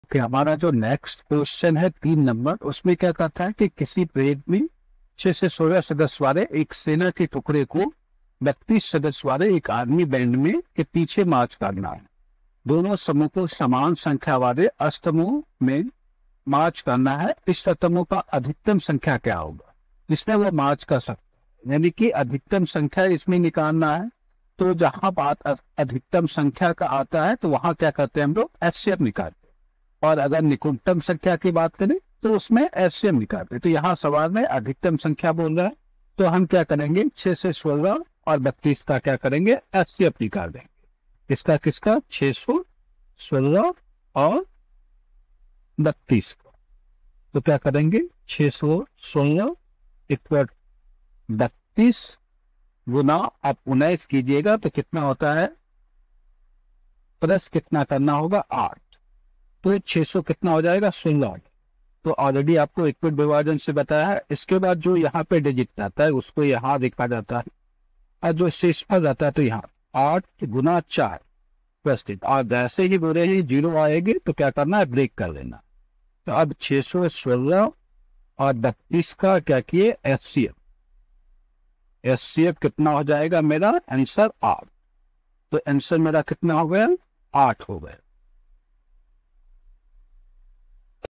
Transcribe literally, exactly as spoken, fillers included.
कि हमारा जो नेक्स्ट क्वेश्चन है तीन नंबर, उसमें क्या कहता है कि किसी परेड में छह से सोलह सदस्य वाले एक सेना के टुकड़े को बत्तीस सदस्य वाले एक आर्मी बैंड में के पीछे मार्च करना है। दोनों समूह को समान संख्या वाले अस्तमों में मार्च करना है। इस समूह का अधिकतम संख्या क्या होगा जिसमें वो मार्च कर सकता है, यानी कि अधिकतम संख्या इसमें निकालना है। तो जहां बात अधिकतम संख्या का आता है तो वहां क्या करते हैं हम लोग एचसीएफ निकालते हैं, और अगर निकुंठम संख्या की बात करें तो उसमें एचसीएफ निकालते हैं। तो यहाँ सवाल में अधिकतम संख्या बोल रहा है, तो हम क्या करेंगे छह से सोलह और बत्तीस का क्या करेंगे एचसीएफ निकाल देंगे। इसका किसका छह सौ सोलह और बत्तीस का। तो क्या करेंगे छह सौ सोलह इक्वल बत्तीस गुना आप उन्नीस कीजिएगा तो कितना होता है, प्लस कितना करना होगा आठ, तो छह सौ कितना हो जाएगा सोलह। तो ऑलरेडी आपको इक्वल विभाजन से बताया है। इसके बाद जो यहाँ पे डिजिट आता है उसको यहाँ लिखा जाता है, और जो शेष पर जाता है तो यहाँ आठ गुना चार प्लस तीन, और जैसे ही बोले ही जीरो आएगी तो क्या करना है ब्रेक कर लेना। तो अब छह सौ सोलह और बत्तीस का क्या किए एचसीएफ, एचसीएफ कितना हो जाएगा मेरा आंसर आठ। तो आंसर मेरा कितना हो गया आठ हो गया।